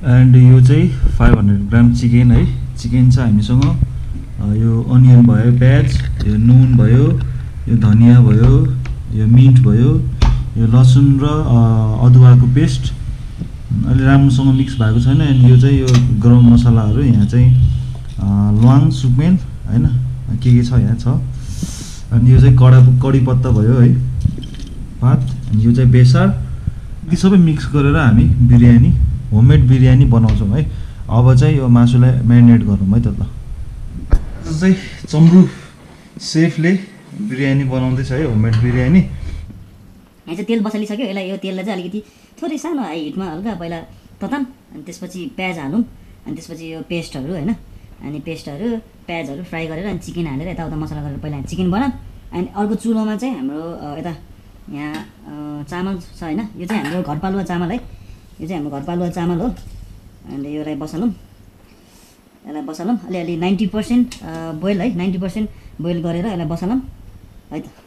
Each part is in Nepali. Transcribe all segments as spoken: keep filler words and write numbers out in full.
एन्ड यो चाहिँ फाइभ हन्ड्रेड ग्राम चिकन है। चिकन छ हामीसँग। यो अनियन भयो, प्याज, यो नुन भयो, यो धनियाँ भयो, यो मिन्ट भयो, यो लसुन र अदुवाको पेस्ट अलि राम्रोसँग मिक्स भएको छैन। अनि यो चाहिँ यो गरम मसलाहरू यहाँ चाहिँ ल्वाङ, सुकमेल हैन के के छ यहाँ छ। अनि यो चाहिँ कडा कडी पत्ता भयो है, पात। अनि यो चाहिँ बेसार। यी सबै मिक्स गरेर हामी बिरयानी, होममेड बिरयानी बनाउँछौँ है। अब चाहिँ यो मासुलाई म्यारिनेट गरौँ है त। ल आज चाहिँ चम्रु सेफले बिरयानी बनाउँदैछ है, होममेड बिरयानी। यहाँ चाहिँ तेल बसालिसक्यो। यसलाई यो तेललाई चाहिँ अलिकति थोरै सानो हाई हिटमा हल्का पहिला तताम, अनि त्यसपछि प्याज हालौँ, अनि त्यसपछि यो पेस्टहरू होइन, अनि पेस्टहरू प्याजहरू फ्राई गरेर अनि चिकन हालेर यताउता मसला गरेर पहिला चिकन बनाऊँ। अनि अर्को चुलोमा चाहिँ हाम्रो यता यहाँ चामल छ होइन, यो चाहिँ हाम्रो घरपालुवा चामल है, यो चाहिँ हाम्रो घरपालुवा चामल हो। अनि यसलाई बसालौँ, यसलाई बसालौँ अलिअलि नाइन्टी पर्सेन्ट बोइल है, नाइन्टी पर्सेन्ट बोइल गरेर यसलाई बसालौँ है त।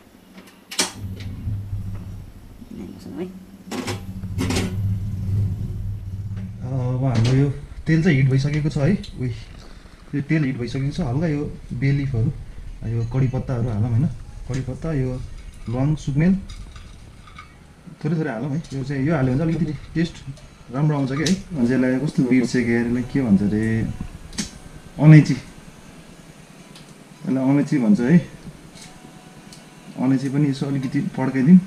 अब हाम्रो यो तेल चाहिँ हिट भइसकेको छ है। उही यो तेल हिट भइसकेको छ। हल्का यो बे लिफहरू, यो कडी पत्ताहरू हालौँ होइन, कडी पत्ता, यो ल्वाङ, सुकमेल थोरै थोरै हालौँ है। यो चाहिँ यो हाल्यो भने चाहिँ अलिकति टेस्ट राम्रो आउँछ कि है। भन्छ यसलाई कस्तो बिर्छ कि यसलाई के भन्छ अरे, अलैँची, यसलाई अलैँची भन्छ है। अलैँची पनि यसो अलिकति पड्काइदिउँ।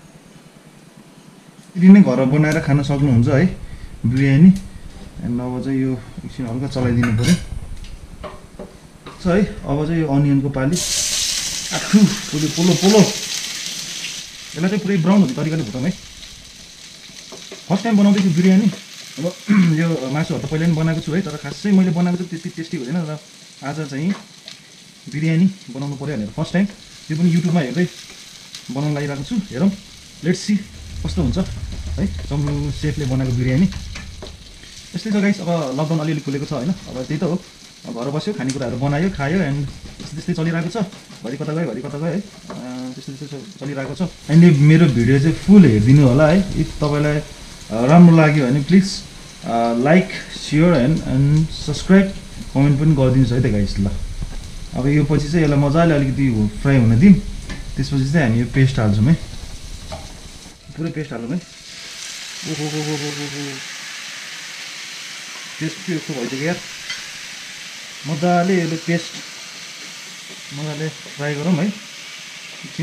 यति नै घर बनाएर खान सक्नुहुन्छ है बिरयानी। एन्ड अब चाहिँ यो एकछिन हल्का चलाइदिनु पऱ्यो छ है। अब चाहिँ यो अनियनको पाली आठु पोलो पोलो पोलो यसलाई चाहिँ पुरै ब्राउन हुने तरिकाले भुटौँ है। फर्स्ट टाइम बनाउँदैछु बिरयानी। अब यो मासुहरू त पहिला पनि बनाएको छु है, तर खासै मैले बनाएको चाहिँ त्यति टेस्टी हुँदैन। र आज चाहिँ बिरयानी बनाउनु पऱ्यो भनेर फर्स्ट टाइम, त्यो पनि युट्युबमा हेर्दै बनाउनु लागिरहेको छु। हेरौँ, लेट्स सी कस्तो हुन्छ है चम्रु सेफले बनाएको बिरयानी। यस्तै छ गाइस। अब लकडाउन अलिअलि खुलेको छ होइन, अब त्यही त हो, घर बस्यो, खानेकुराहरू बनायो, खायो, एन्ड त्यस्तै त्यस्तै चलिरहेको छ। घरि कता गयो घरि कता गयो है, त्यस्तै त्यस्तै चलिरहेको छ। एन्ड मेरो भिडियो चाहिँ फुल हेरिदिनु होला है। इफ तपाईँलाई राम्रो लाग्यो भने please like, share and and subscribe, comment पनि गरिदिनुहोस् है त गाइस। ल अब यो पछि चाहिँ यसलाई मजाले अलिकति फ्राई हुन दिउँ। त्यसपछि चाहिँ हामी यो पेस्ट हाल्छौँ है, पुरै पेस्ट हाल्छौँ है। ओहो हो हो हो हो पेस्ट के यस्तो भइसक्यो यार। मजाले यसले पेस्ट मजाले फ्राई गरौँ है एकछिन।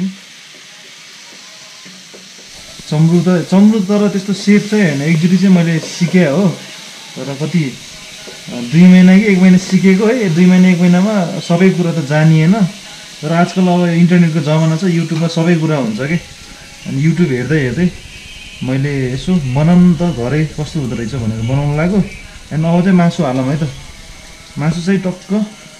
चम्रु त चम्रु तर त्यस्तो सेफ चाहिँ होइन, एकचोटि चाहिँ मैले सिकेँ हो, तर कति दुई महिना कि एक महिना सिकेको है। दुई महिना एक महिनामा सबै कुरा त जानिएन। तर आजकल अब इन्टरनेटको जमाना छ, युट्युबमा सबै कुरा हुन्छ कि। अनि युट्युब हेर्दै हेर्दै मैले यसो बनाउनु त घरै कस्तो हुँदो रहेछ भनेर बनाउनु लाग्यो। एन्ड अब चाहिँ मासु हालौँ है त। मासु चाहिँ टक्क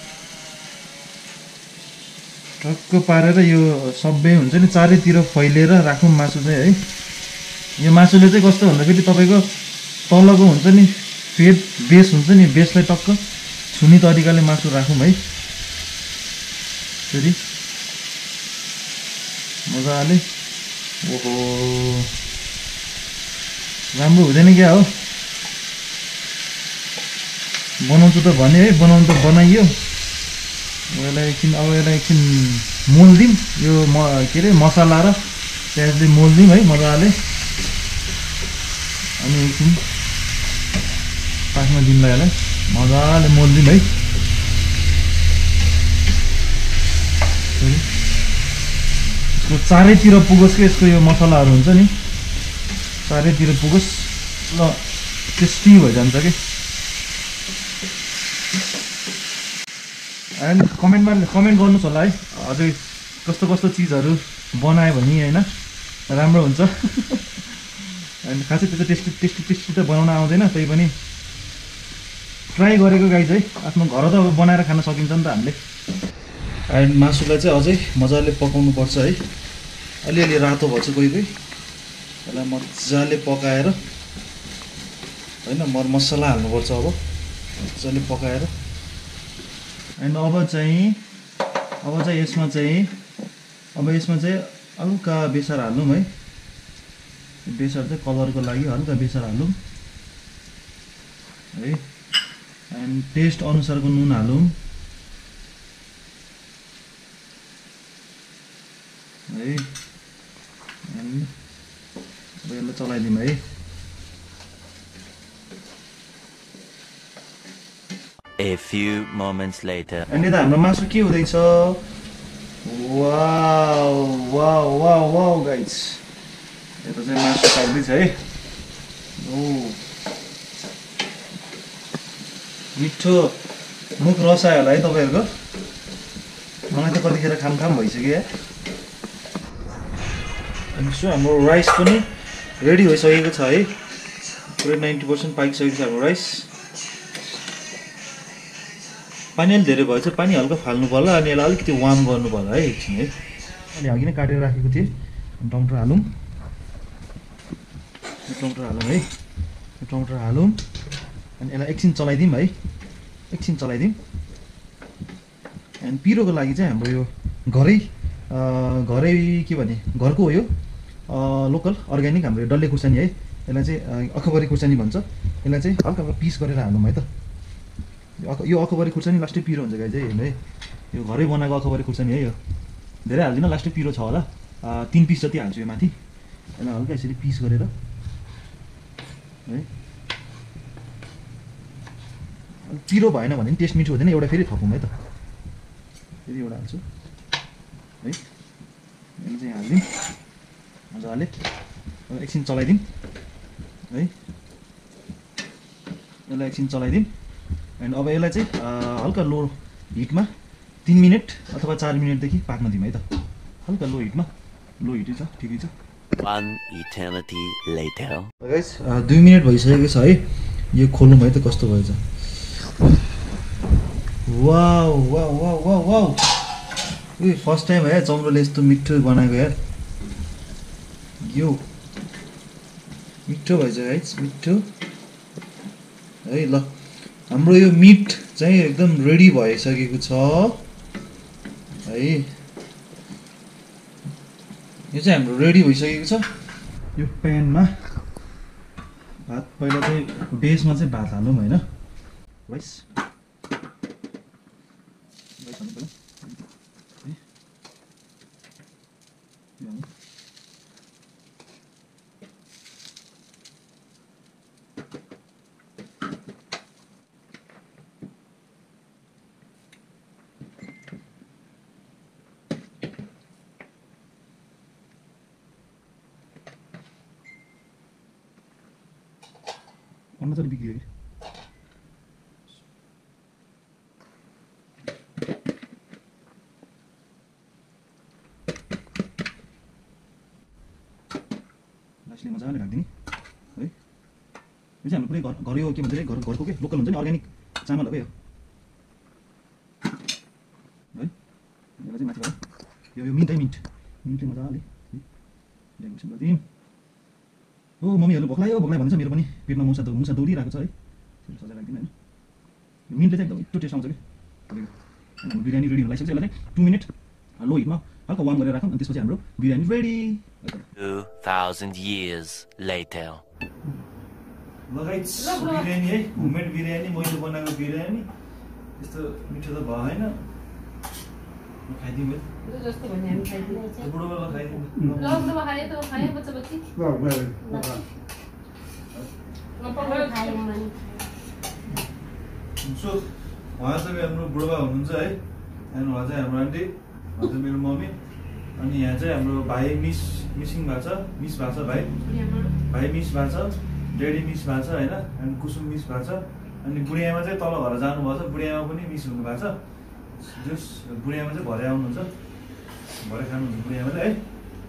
टक्क पारेर यो सबै हुन्छ नि चारैतिर फैलिएर राखौँ मासु चाहिँ है। यो मासुले चाहिँ कस्तो भन्दाखेरि तपाईँको तलको हुन्छ नि फेद बेस हुन्छ नि, बेसलाई टक्क छुने तरिकाले मासु राखौँ है। फेरि मजाले। ओहो राम्रो हुँदैन क्या हो। बनाउँछु त भने है, बनाउनु त बनाइयो। यसलाई एकछिन अब यसलाई एकछिन मोल्दिउँ, यो म के अरे मसला र प्याजले मोल्दिउँ है मजाले। अनि एकछिन पाकमा दिउँला, यसलाई मजाले मोल्दिउँ है। यसको चारैतिर पुगोस् कि यसको यो मसलाहरू हुन्छ नि चारैतिर पुगोस्, ल टेस्टी भइजान्छ कि। एन्ड कमेन्टमा कमेन्ट गर्नुहोस् होला है, अझै कस्तो कस्तो चिजहरू बनायो भने होइन राम्रो हुन्छ। एन्ड खासै त्यो त टेस्टी टेस्टी टेस्टी त बनाउन आउँदैन, त्यही पनि ट्राई गरेको गाइज है। आफ्नो घर त अब बनाएर खान सकिन्छ नि त हामीले। एन्ड मासुलाई चाहिँ अझै मजाले पकाउनु पर्छ है। अलिअलि रातो भएछ कोही कोही, यसलाई मजाले पकाएर होइन मर मसला हाल्नुपर्छ। अब मजाले पकाएर एन्ड अब चाहिँ अब चाहिँ यसमा चाहिँ अब यसमा चाहिँ हल्का बेसार हाल्नु है। बेसार चाहिँ कलरको लागि हल्का बेसार हाल्नु। है एन्ड टेस्ट अनुसारको नुन हालौँ है एन्ड अब यसलाई चलाइदिउँ है। A few moments later. And यता हाम्रो मासु के हुँदैछ? Wow wow wow wow guys, यता चाहिँ मासु पाक्दैछ है। ओ मिठो मुख रसायो होला है तपाईँहरूको? मलाई त कतिखेर खाम खाम भइसक्यो या। अनि सो हाम्रो राइस पनि रेडी भइसकेको छ है, पुरै नाइन्टी पर्सेन्ट पाकिसकेको छ हाम्रो राइस। पानी अलिक धेरै भएछ, पानी हल्का फाल्नु पर्ला अनि यसलाई अलिकति वार्म गर्नु पर्ला है एकछिन है। अनि अघि नै काटेर राखेको थिएँ, टमाटर हालौँ, टमाटर हालौँ है, टमाटर हालौँ अनि यसलाई एकछिन चलाइदिउँ है, एकछिन चलाइदिउँ। अनि पिरोको लागि चाहिँ हाम्रो यो घरै घरै के भने घरको हो यो लोकल अर्ग्यानिक हाम्रो यो डल्ले खुर्सानी है, यसलाई चाहिँ अखबारी खुर्सानी भन्छ। यसलाई चाहिँ हल्का हल्का पिस गरेर हालौँ है त। यो अखबारी खुर्सानी लास्टै पिरो हुन्छ गाइज है, हेर्नु है, यो घरै बनाएको अखबारी खुर्सानी है। यो धेरै हाल्दिनँ, लास्टै पिरो छ होला, तिन पिस जति हाल्छु यो माथि। यसलाई हल्का यसरी पिस गरेर है, पिरो भएन भने पनि टेस्ट मिठो हुँदैन, एउटा फेरि थपौँ है त, फेरि एउटा हाल्छु है। यसलाई चाहिँ हालिदिउँ मजाले, एकछिन चलाइदिउँ है, यसलाई एकछिन चलाइदिउँ। एन्ड अब यसलाई चाहिँ हल्का लो हिटमा तिन मिनट अथवा चार मिनटदेखि पाक्न दिउँ है त, हल्का लो हिटमा, लो हिटै छ ठिकै छ। One eternity later. गाइस दुई मिनट भइसकेको छ है, यो खोल्नु है त कस्तो भएछ। Wow wow wow wow wow, उयो फर्स्ट टाइम है चम्रोले यस्तो मिठो बनाएको यार, यो मिठो भएछ गाइस, मिठो है। ल हाम्रो यो मिट चाहिँ एकदम रेडी भइसकेको छ है, यो चाहिँ हाम्रो रेडी भइसकेको छ। यो प्यानमा भात, पहिला चाहिँ बेसमा चाहिँ भात हालौँ होइन, राइस राइस हाल्नु पहिला है, यो हाल्नु। अन्डा चाहिँ बिग्रियो कि लास्टले मजाले राखिदिने है। यो चाहिँ हाम्रो पुरै घर घर यो के भन्छ घर घरको के लोकल हुन्छ नि अर्ग्यानिक चामल हो क्या है। यसलाई चाहिँ माथिबाट यो यो मिन्ट है, मिन्ट मिन्टले मजाले डेकोरेसन गरिदिउँ। हो मम्मीहरू भोक लाग्यो भोक लाग्यो भन्छ, मेरो पनि पेटमा मुसा दौ मुसा दौडिरहेको छ है, सजाय राखिदिनु होइन। यो मिन्टले चाहिँ एकदम मिठो टेस्ट आउँछ कि। हाम्रो बिरयानी रेडी हुन लागिसक्छ, यसलाई चाहिँ टु मिनट लो हिटमा हल्का वार्म गरेर राखौँ, अनि त्यसपछि हाम्रो biryani ready. Two thousand years later. लगाइज बिरयानी है, होममेड बिरयानी, मैले बनाएको बिरयानी यस्तो मिठो त भएन, खाइदिउँ है जस्तो भने हामी खाइदिनु बुढोलाई खाइदिउँ। ल ल खाए त खाए बच्चा बच्ची ल सो उहाँ चाहिँ हाम्रो बुढोबा हुनुहुन्छ है, अनि उहाँ चाहिँ हाम्रो आन्टी, उहाँ चाहिँ मेरो मम्मी, अनि यहाँ चाहिँ हाम्रो भाइ मिस मिसिङ भएको छ, मिस भएको छ भाइ भाइ मिस भएको छ, डेडी मिस भएको छ होइन, अनि कुसुम मिस भएको छ, अनि बुढियामा चाहिँ तल घर जानुभएको छ, बुढियामा पनि मिस हुनुभएको छ। जस बुढियामा चाहिँ भरे आउनुहुन्छ, भरे खानुहुन्छ बुढियामाले है।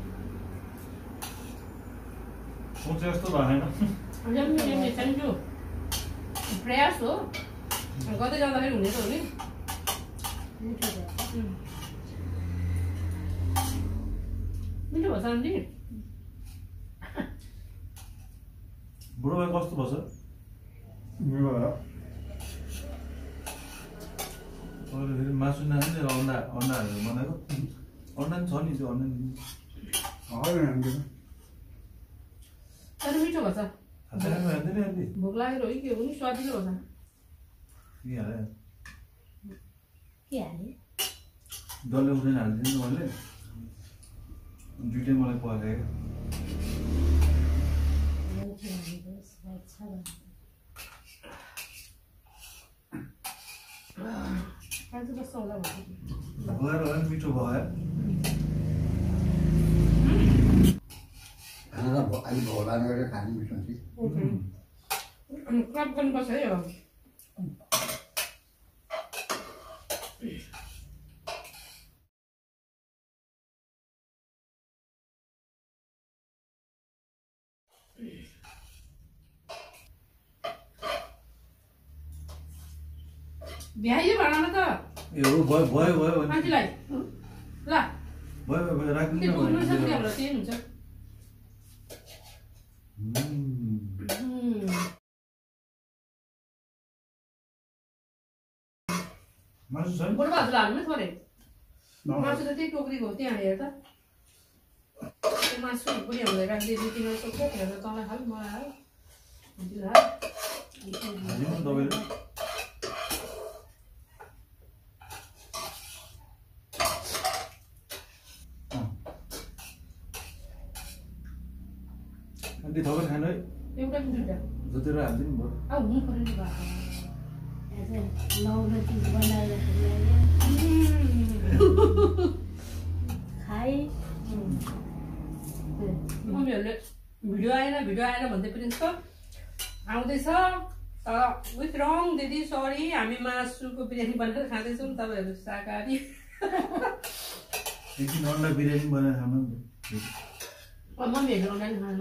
सोचे जस्तो भएन, थ्याङ्क यू, प्रयास हो गर्दै जाँदाखेरि हुने त हो नि। मिठो भएछ आन्टी, बुढो भाइ कस्तो भएछ? फेरि मासु नाच्ने अन्डा अन्डाहरू बनाएको, अन्डा पनि छ नि त्यो अन्डा तर मिठो भएछ। खाँदैन खाँदैन अलि भोक लागेर हो कि के हो नि स्वादिलो होला के हाल्यो के हाल्यो डल्ले उठेन हालिदिनु मैले दुइटै मलाई पकायो आज कस्तो होला भन्नु भएर होला नि मिठो भयो खाना त अलि भोला गरेर खानु मिठो हुन्छ अनि क्रप गर्नुपर्छ है अब भ्याइयो भाँडामा त ए हो भयो भयो भयो भने मान्छेलाई ल भयो भयो भयो राख्नु त्यो न बोल्नु सक्ने भने हाम्रो त्यही हुन्छ मासु छ नि बुढो भाजुलाई हाल्नु थोरै मासु त त्यही टोकरीको हो त्यहाँ हेर त त्यो मासु पनि हामीलाई राखिदिए दुई तिन सक्छ हेर तँलाई हाल मलाई हाल हजुर हाल हालिदिनु तपाईँले अन्त थपेर खानु है एउटा कि दुइटा जोतेर हालिदिनु भयो अब हुनु पऱ्यो नि बाबा मम्मीहरूले भिडियो आएन भिडियो आएन भन्दै पनि जस्तो आउँदैछ तर विथ रङ दिदी सरी हामी मासुको बिरयानी बनाएर खाँदैछौँ तपाईँहरू शाकाहारी एकदिन अन्डा बिरयानी बनाएर खानु मम्मीहरू अनलाइन खानु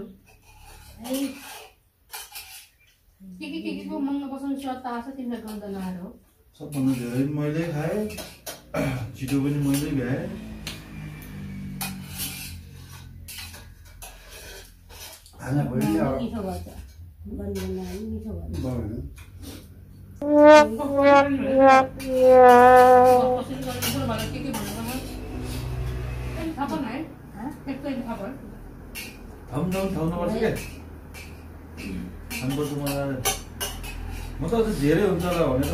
के के के केको मङ्ग बसाउनु सत्ता आएको छ तिमीलाई गन्ध नआएर हो सबभन्दा धेरै मैले खाएँ छिटो पनि मैले भ्याएँ खाना भइले अब मिठो भन्छ गन्ध नआए मिठो भन्छ भयो कसरी गर्नु बुढो भएर के के भन्नु थाहा पाउनु है एकचोटि थाहा भयो ठाउँ ठाउँ ठाउनुपर्छ क्या खानुपर्छ मलाई म त अझ धेरै हुन्छ होला भनेर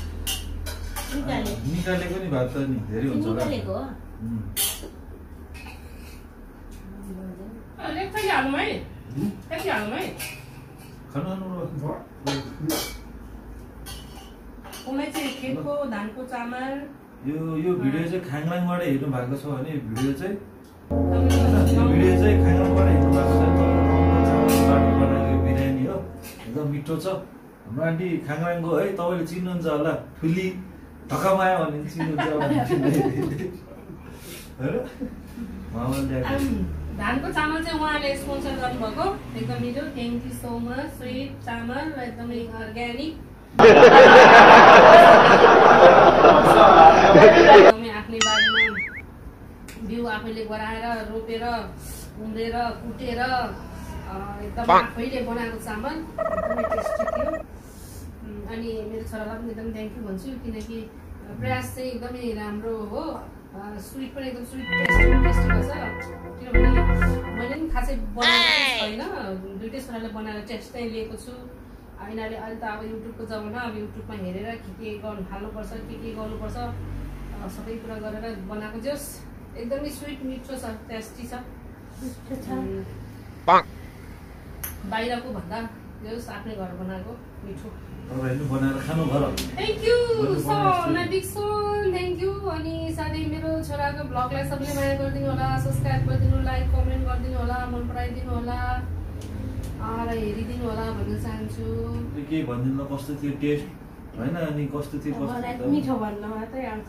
निकालेको नि भात त नि धेरै हुन्छ होला निकालेको हो उम्। एकचोटि हालौँ है एकचोटि हालौँ है खानु खानु उसलाई चाहिँ खेतको धानको चामल यो यो भिडियो चाहिँ खाङलाङबाट हेर्नु भएको छ भने भिडियो चाहिँ तपाईँको भिडियो चाहिँ खाङलाङबाट हेर्नु भएको छ चामलबाट बनाएको बिरयानी हो एकदम मिठो छ हाम्रो आन्टी खाङलाङको है तपाईँले चिन्नुहुन्छ होला ठुली ढकामाया भने चिन्नुहुन्छ होइन उहाँले ल्याएको धानको चामल चाहिँ उहाँले स्पोन्सर गर्नुभएको एकदम मिठो thank you so much sweet चामल र एकदमै अर्ग्यानिक एकदमै आफ्नै बारीमा बिउ आफैले गराएर रोपेर उम्रेर कुटेर एकदम आफैले बनाएको चामल एकदमै टेस्टी थियो अनि मेरो छोरालाई पनि एकदम थ्याङ्क यू भन्छु किनकि प्रयास चाहिँ एकदमै राम्रो हो स्विट पनि एकदम स्विट टेस्टी टेस्टी गर्छ किनभने मैले पनि खासै बनाएको छैन दुइटै छोराले बनाएर टेस्ट चाहिँ लिएको छु यिनीहरूले अहिले त अब युट्युबको जमाना अब युट्युबमा हेरेर के के गर्नु थाल्नुपर्छ के के गर्नुपर्छ सबै कुरा गरेर बनाएको जस एकदमै स्विट मिठो छ टेस्टी छ बाहिरको भन्दा जस आफ्नै घर बनाएको मिठो तपाईँहरूले बनाएर खानु घर थ्याङ्क यू सो बिग सोन थ्याङ्क यू अनि साथै मेरो छोराको ब्लगलाई सबैले माया गरिदिनु होला सब्सक्राइब गरिदिनु लाइक कमेन्ट गरिदिनु होला मन पराइदिनु होला र हेरिदिनु होला भन्न चाहन्छु के भनिदिनु कस्तो थियो टेस्ट होइन अनि कस्तो थियो कस्तो मिठो भन्न मात्रै आउँछ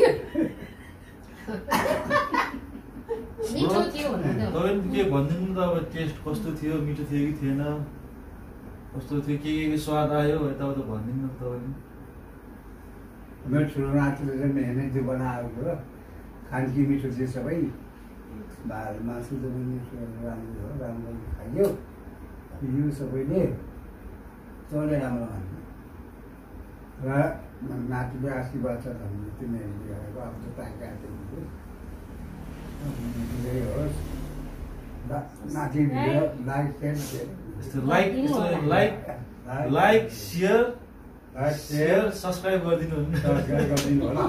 मिठो थियो भन्नु तपाईँ के भनिदिनु त अब टेस्ट कस्तो थियो मिठो थियो कि थिएन कस्तो थियो के के स्वाद आयो यताउता भनिदिनु न तपाईँले मेरो ठुलो नातिले चाहिँ मेहनत थियो बनाएको हो खानकी मिठो थियो सबै भात मासु त मिठो राम्रो हो राम्रो खाइयो यो सबैले चले राम्रो खान्छ र नातिले आशीर्वाद छ भने तिमीहरूले गरेको अब त ताका होस् माथि भिडियो लाइक सेयर यस्तो लाइक यस्तो like like share like share subscribe गरिदिनु हुन्न सब्सक्राइब गरिदिनु होला।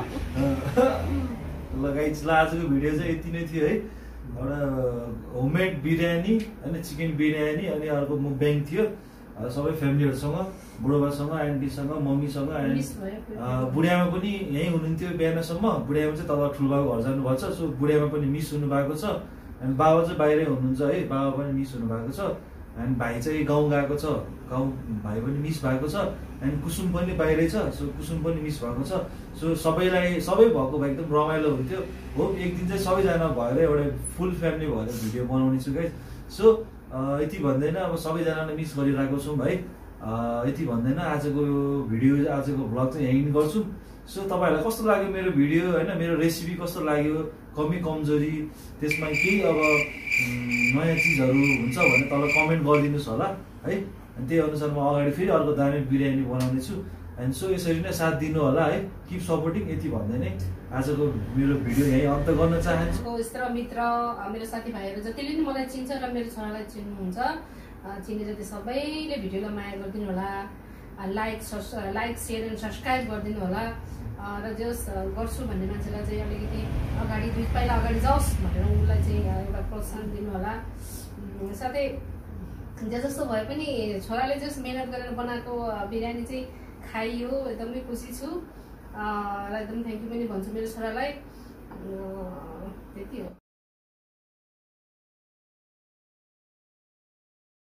ल गाइस, ल आजको भिडियो चाहिँ यति नै थियो है। एउटा होममेड बिरयानी अनि चिकन बिरयानी अनि अर्को मुकब्याङ थियो। सबै फ्यामिलीहरूसँग, बुढोबासँग, आन्टीसँग, मम्मीसँग एन्ड बुढियामा पनि यहीँ हुनुहुन्थ्यो बिहानसम्म। बुढियामा चाहिँ तल ठुलोबाबु घर जानुभएको छ, सो बुढियामा पनि मिस हुनुभएको छ। एन्ड बाबा चाहिँ बाहिरै हुनुहुन्छ है, बाबा पनि मिस हुनुभएको छ। एन्ड भाइ चाहिँ गाउँ गएको छ, गाउँ भाइ पनि मिस भएको छ। एन्ड कुसुम पनि बाहिरै छ, सो कुसुम पनि मिस भएको छ। सो सबैलाई सबै भएको भए एकदम रमाइलो हुन्थ्यो। हो एक दिन चाहिँ सबैजना भएर एउटा फुल फ्यामिली भएर भिडियो बनाउने छु गाइस। सो यति भन्दैन, अब सबैजनालाई मिस गरिरहेको छौँ भाइ। यति भन्दैन, आजको भिडियो आजको भ्लग चाहिँ यहीँ गर्छु। सो तपाईँहरूलाई कस्तो लाग्यो मेरो भिडियो होइन, मेरो रेसिपी कस्तो लाग्यो, कमी कमजोरी त्यसमा केही अब नयाँ चिजहरू हुन्छ भने तल कमेन्ट गरिदिनुहोस् होला है। अनि त्यही अनुसार म अगाडि फेरि अर्को दामी बिरयानी बनाउने छु। एन्ड सो यसरी नै साथ दिनु होला है, किप सपोर्टिङ। यति भन्दै नै आजको मेरो भिडियो यहीँ अन्त गर्न चाहन्छु। दोस्त र मित्र, मेरो साथीभाइहरू जतिले नि मलाई चिन्छ र मेरो छोरालाई चिन्नुहुन्छ, चिने जति सबैले भिडियोलाई माया गरिदिनु होला। Like like share and subscribe गरिदिनु होला। र जस गर्छु भन्ने मान्छेलाई चाहिँ अलिकति अगाडि दुई पाइला अगाडि जाओस् भनेर उसलाई चाहिँ एउटा प्रोत्साहन दिनु होला। साथै जे जस्तो भए पनि छोराले जस मेहनत गरेर बनाएको बिरयानी चाहिँ खाइयो, एकदमै खुसी छु र एकदम थ्याङ्क यू पनि भन्छु मेरो छोरालाई। त्यति हो।